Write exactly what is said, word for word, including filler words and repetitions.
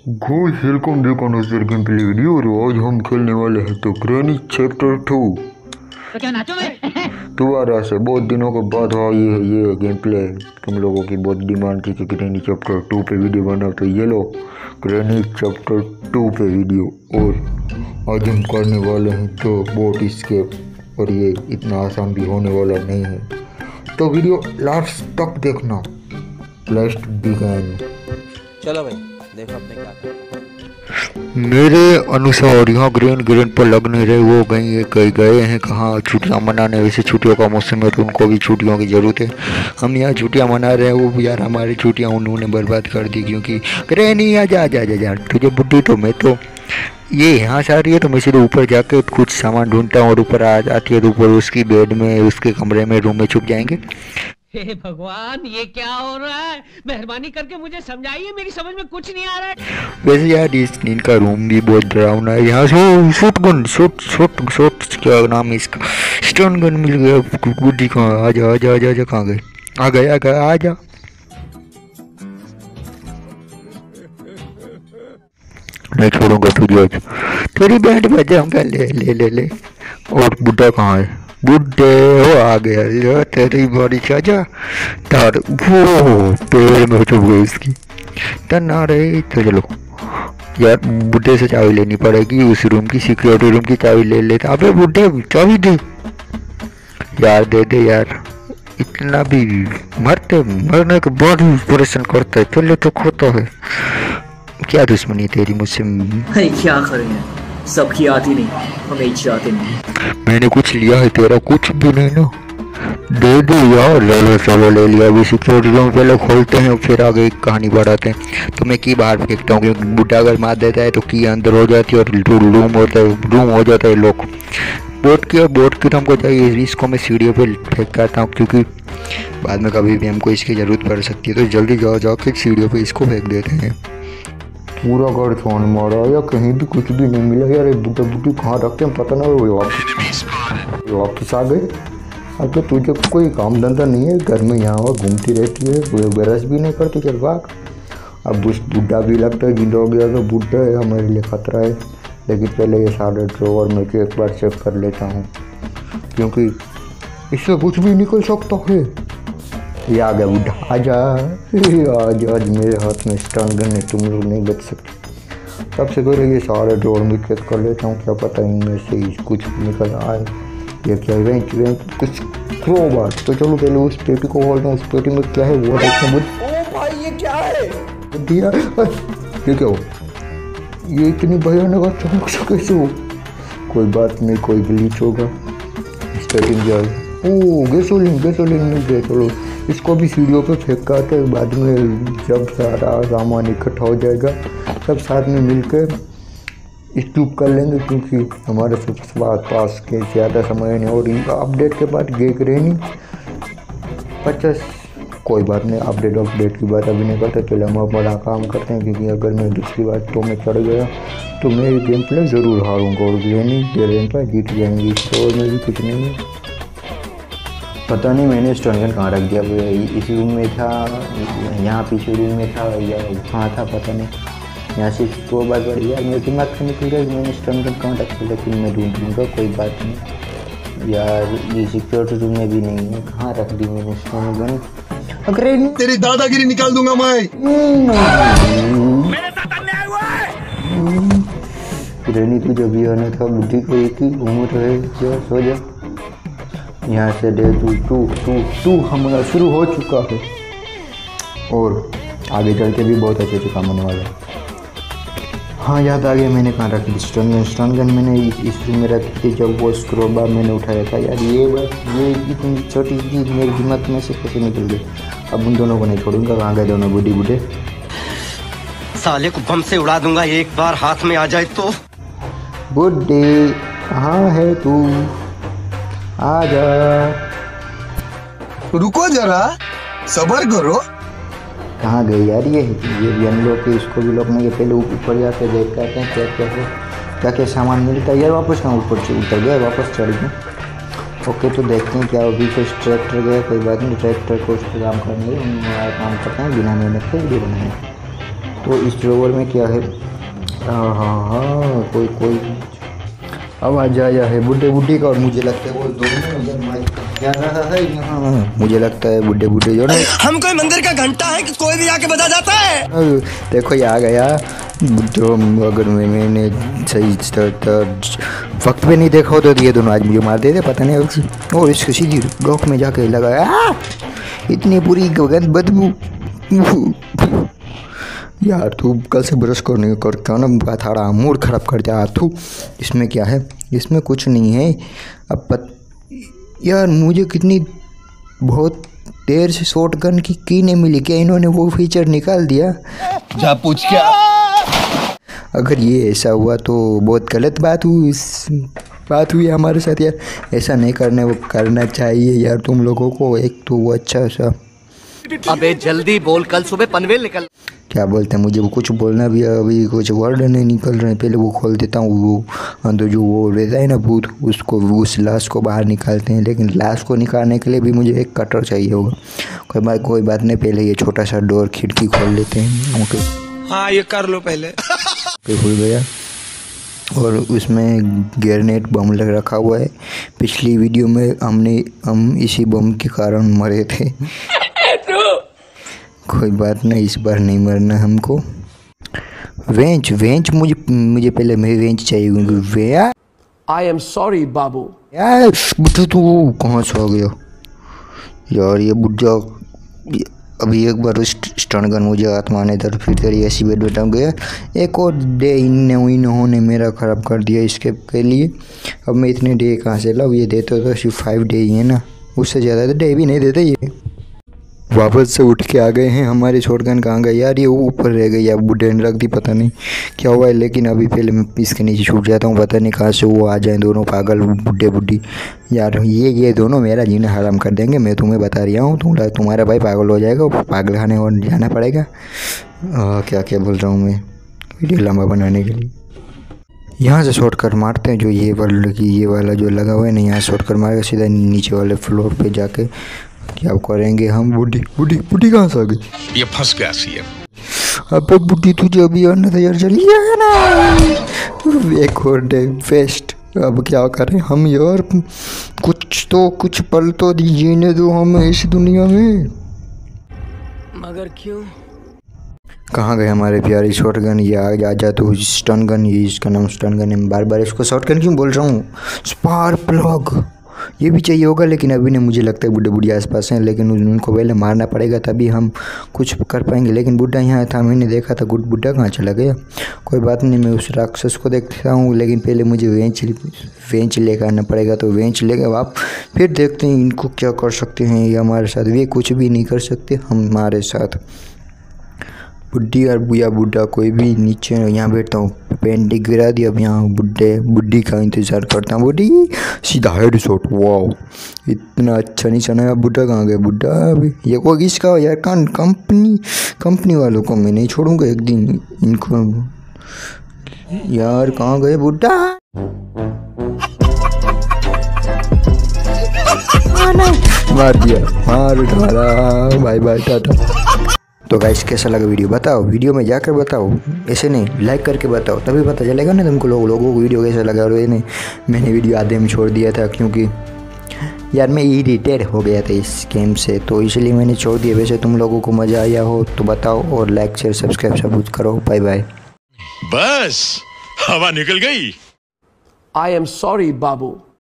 Ghosh welcome back on our game play video. और आज हम खेलने वाले हैं तो ग्रैनी चैप्टर टू। तो क्या नाचो मैं? दोबारा से बहुत दिनों के बाद हाँ ये ये गेम प्ले तुम लोगों की बहुत डिमांड थी कि ग्रैनी चैप्टर टू पे वीडियो बनाओ, तो ये लो ग्रैनी चैप्टर टू पे वीडियो। और आज हम करने वाले हैं तो बोट स्केप, और ये इतना आसान भी होने वाला नहीं है, तो वीडियो लास्ट तक देखना। Let's begin. चलो भाई देखो आपने क्या किया। मेरे अनुसार यहाँ ग्रेन ग्रेन पर लग नहीं रहे, वो कहीं कहीं गए हैं कहाँ छुट्टियाँ मनाने। वैसे छुट्टियों का मौसम है तो उनको भी छुट्टियों की ज़रूरत है। हम यहाँ छुट्टियाँ मना रहे हैं, वो भी यार हमारी छुट्टियाँ उन्होंने बर्बाद कर दी, क्योंकि ग्रेनी आ जा जा जा जा तुझे बुद्धि तो मैं तो ये यहाँ से आ रही है तो मैं सीधे ऊपर जाके कुछ सामान ढूंढता हूँ, और ऊपर आ जाती है तो ऊपर उसकी बेड में उसके कमरे में रूम में छुप जाएंगे। हे भगवान, ये क्या हो रहा है? मेहरबानी करके मुझे समझाइए, मेरी समझ में कुछ नहीं आ रहा है। वैसे यार इस इनका रूम भी बहुत डरावना है। यहाँ से shotgun shot shot shot क्या नाम है इसका, स्टन गन मिल गया। गुड्डी कहाँ? आजा आजा आजा आजा कहाँ गए? आ गए आ गए आजा। नहीं छोड़ूंगा तुझे आज, तेरी बैंड बजाऊंगा। ले ले ले ले। और बुड्ढा कहाँ है? बुड्ढे हो आ गया, लो तेरी बड़ी चाचा तार वो पेड़ में छुप गई इसकी तना रही। तो चलो यार बुड्ढे से चाबी लेनी पड़ेगी, उस रूम की सिक्योरिटी रूम की चाबी ले लेते। अबे बुड्ढे चाबी दे यार, दे दे यार, इतना भी मरते मरने के बाद भी परेशान करता है। चलो तो खोता है, क्या दुश्मनी तेरी मुझसे? क्या करेंगे, सबकी आती नहीं, हमें इच्छी आती नहीं। मैंने कुछ लिया है, तेरा कुछ भी नहीं ना। दे दो यार, ले लो चलो ले लिया। अभी सिक्योरिटी रूम पहले खोलते हैं फिर आगे कहानी बढ़ाते हैं। तो मैं की बाहर फेंकता हूँ, क्योंकि बुड्ढा अगर मार देता है तो की अंदर हो जाती है और रूम होता है रूम हो जाता है लोग। बोट की और बोट की हमको चाहिए, इसको मैं सीढ़ियों पे फेंक करता हूँ, क्योंकि बाद में कभी भी हमको इसकी ज़रूरत पड़ सकती है। तो जल्दी जाओ जाओ के सीढ़ियों पर इसको फेंक देते हैं। पूरा घर छान मारा या कहीं भी कुछ भी नहीं मिला यार। बुड्ढा बुड्ढी कहाँ रखते हैं पता नहीं, वो वापस वापस आ गए। अब तो तुझे कोई काम धंधा नहीं है, घर में यहाँ वहाँ घूमती रहती है, कोई ब्रश भी नहीं करती। चल भाग। अब उस बुड्ढा भी लगता है जिंदा हो गया तो बुड्ढा है, हमारे लिए खतरा है। लेकिन पहले ये सारे ड्रॉवर में एक बार चेक कर लेता हूँ, क्योंकि इससे कुछ भी निकल सकता है। ये आ गया बुड्ढा, आजा आज आज मेरे हाथ में स्टन गन है, तुम लोग नहीं बच सकते। सबसे पहले ये सारे ड्रॉर में चेक कर लेता हूँ, क्या पता इनमें से कुछ निकल आए। ये क्या रेंच रेंच कुछ क्रोबार। तो चलो पहले उस पेटी को खोलता हूँ, उस पेटी में क्या है वो देखना। ओ भाई ये क्या है? दिया ये क्या हो? ये इतनी भयानक अचानक से कैसे हो? कोई बात नहीं, कोई ग्लिच होगा। इस पेटी में जाए, ओ गैसोलीन गैसोलीन मिल गया। चलो इसको भी सीढ़ियों पे फेंक कर के बाद में जब सारा सामान इकट्ठा हो जाएगा सब साथ में मिलकर स्टूप कर लेंगे, क्योंकि हमारे पास के ज़्यादा समय नहीं। और इनका अपडेट के बाद गेक रहनी पचास, कोई बात नहीं, अपडेट अपडेट की बात अभी नहीं करते। पहले हम बड़ा काम करते हैं, क्योंकि अगर मैं दूसरी बार तो मैं चढ़ गया तो मैं गेम प्ले ज़रूर हारूंगा और ग्रैनी गेम पर जीत जाएंगी। तो में भी कुछ नहीं है, पता नहीं मैंने स्टन गन कहाँ रख दिया। इस रूम में था, यहाँ पीछे रूम में था, या कहाँ था पता नहीं। यहाँ से दो बार बढ़ गया, मेरे दिमाग से निकल गया मैंने स्टन गन कहाँ रखा, लेकिन मैं ढूंढ लूँगा, कोई बात नहीं। यार ये सिक्योरिटी रूम में भी नहीं है, कहाँ रख दी मैंने स्टन गन? अगर तेरी दादागिरी निकाल दूंगा मैं। ग्रैनी तुझे भी आना था, बुद्धि को एक ही उम्र है, जा सो जा। यहाँ से day two two two two हमारा शुरू हो चुका है, और आगे चल के भी बहुत अच्छे अच्छे काम होने वाला है। हाँ याद आ गया, मैंने कहाँ रखी थी स्टन गन। स्टन गन मैंने इस रूम में रखी थी जब वो स्क्रोबार मैंने उठाया था। यार ये बात ये इतनी छोटी चीज़ मेरे दिमाग में से कैसे निकल गई? अब उन दोनों को नहीं छोड़ूंगा। कहाँ गए दोनों बूढ़ी बूढ़े? साले को बम से उड़ा दूंगा एक बार हाथ में आ जाए तो। बुड्ढे कहाँ है तू? आजा। रुको जरा, सबर करो। कहाँ गए यार ये ये भी हम लोग के, इसको भी लोग नहीं। पहले ऊपर जाके देख करते हैं क्या क्या है, क्या क्या सामान मिलता है। यार वापस कहाँ ऊपर से उतर गया, वापस चढ़ गए। ओके तो देखते हैं क्या अभी कुछ ट्रैक्टर गया, कोई बात नहीं, ट्रैक्टर को उस पर काम करने काम करते हैं बिना मेहनत के वीडियो बनाए। तो इस ड्रॉवर में क्या है? हाँ हाँ हाँ कोई कोई आवाज आया है बुड्ढे बुड्ढी का, और मुझे लगता है वो दोनों क्या रहा है यहाँ। मुझे लगता है बुड्ढे बुड्ढे जो ना, हम कोई मंदिर का घंटा है कि कोई भी आके बजा जाता है। देखो ये आ गया जो, अगर मैं मैंने सही वक्त पे नहीं देखा हो तो ये दोनों आज मुझे मार देते पता नहीं। अब और इसको सीधी गौक में जाके लगाया, इतनी बुरी गंद बदबू। यार तू कल से ब्रश करने करता ना थाड़ा मूड खराब कर दिया तू। इसमें क्या है? इसमें कुछ नहीं है। अब पत यार मुझे कितनी बहुत देर से शॉर्ट गन की की नहीं मिली, क्या इन्होंने वो फीचर निकाल दिया? जा पूछ क्या। अगर ये ऐसा हुआ तो बहुत गलत बात हुई बात हुई हमारे साथ यार। ऐसा नहीं करने वो करना चाहिए यार तुम लोगों को। एक तो वो अच्छा सा, अबे जल्दी बोल, कल सुबह पनवेल निकल। क्या बोलते हैं, मुझे वो कुछ बोलना भी है, अभी कुछ वर्ड नहीं निकल रहे हैं। पहले वो खोल देता हूँ, वो अंदर जो वो रहता है ना भूत, उसको उस लाश को बाहर निकालते हैं। लेकिन लाश को निकालने के लिए भी मुझे एक कटर चाहिए होगा। कोई बात कोई बात नहीं, पहले ये छोटा सा डोर खिड़की खोल लेते हैं। ओके हाँ ये कर लो पहले। खुल गया और उसमें ग्रेनेड बम लग रखा हुआ है। पिछली वीडियो में हमने हम इसी बम के कारण मरे थे। कोई बात नहीं, इस बार नहीं मरना हमको। वेंच वेंच मुझे मुझे पहले मेरी वेंच चाहिए क्योंकि वे आई एम सॉरी बाबू। यार बुढ़ा तू कहाँ से आ गया यार? ये बुढ़ा अभी एक बार स्टन गन मुझे हाथ मारने था, फिर तेरी ऐसी बेड बैठा गया। एक और डे इन इन्होंने मेरा ख़राब कर दिया इसके के लिए। अब मैं इतने डे कहाँ से लाऊं? ये देते तो सिर्फ फाइव डे ही है ना, उससे ज़्यादा तो डे भी नहीं देते ये। वापस से उठ के आ गए हैं। हमारी शॉटगन कहाँ गई यार? ये ऊपर रह गई, अब बुढ़े ने रख दी, पता नहीं क्या हुआ है। लेकिन अभी पहले मैं इसके नीचे छूट जाता हूँ, पता नहीं कहाँ से वो आ जाए दोनों पागल बुढ़े बुढ़ी। यार ये ये दोनों मेरा जीना हराम कर देंगे, मैं तुम्हें बता रहा हूँ। तुम तुम्हारा भाई पागल हो जाएगा, पागल खाने और जाना पड़ेगा। आ, क्या क्या बोल रहा हूँ मैं वीडियो लंबा बनाने के लिए। यहाँ से शॉर्ट कर मारते हैं, जो ये वाला की ये वाला जो लगा हुआ है ना, यहाँ शॉर्ट कर मारेगा सीधा नीचे वाले फ्लोर पे जाके क्या करेंगे हम। बुढ़ी बुढ़ी बुढ़ी कहाँ से आ गई? ये फंस गया सी है। अब बुढ़ी तुझे अभी आना था यार, चलिए ना एक और डे वेस्ट। अब क्या करें हम यार? कुछ तो कुछ पल तो जीने दो हमें इस दुनिया में। मगर क्यों? कहाँ गए हमारे प्यारे शॉर्ट गन? ये आ जा जा तो स्टन गन, ये इसका नाम स्टन गन है। बार बार इसको शॉर्ट गन क्यों बोल रहा हूँ? स्पार्क प्लग ये भी चाहिए होगा, लेकिन अभी नहीं मुझे लगता है बुढ़े बुढ़िया आसपास हैं। लेकिन उनको पहले मारना पड़ेगा तभी हम कुछ कर पाएंगे। लेकिन बुढ़ा यहाँ था, मैंने देखा था। गुड बुढ़ा कहाँ चला गया? कोई बात नहीं, मैं उस राक्षस को देखता हूँ। लेकिन पहले मुझे वेंच वेंच लेकर आना पड़ेगा। तो वेंच लेकर आप फिर देखते हैं इनको क्या कर सकते हैं ये हमारे साथ। वे कुछ भी नहीं कर सकते हमारे साथ। बुढ़ी और बुया बुढ़ा कोई भी नीचे यहाँ बैठता हूँ, पेंटिंग गिरा दी। अब यहाँ बुढ़े बुढ़ी का इंतज़ार करता हूँ। बुढ़ी सीधा हेड शॉट, वाह इतना अच्छा नहीं सुना। बुढ़ा कहाँ गया? बुढ़ा अभी ये को किसका हो यार? कान कंपनी कंपनी वालों को मैं नहीं छोड़ूंगा एक दिन इनको यार। कहाँ गए बुढ़ा? मार दिया, मार डाला, बाय बाय टाटा। तो गाइस कैसा लगा वीडियो बताओ, वीडियो में जाकर बताओ, ऐसे नहीं लाइक करके बताओ, तभी पता चलेगा ना तुमको लोग लोगों को वीडियो कैसा लगा। और ये नहीं मैंने वीडियो आधे में छोड़ दिया था क्योंकि यार मैं इरिटेट हो गया था इस गेम से, तो इसलिए मैंने छोड़ दिया। वैसे तुम लोगों को मज़ा आया हो तो बताओ और लाइक शेयर सब्सक्राइब सब कुछ करो। Bye bye. बस हवा निकल गई। I am sorry Babu.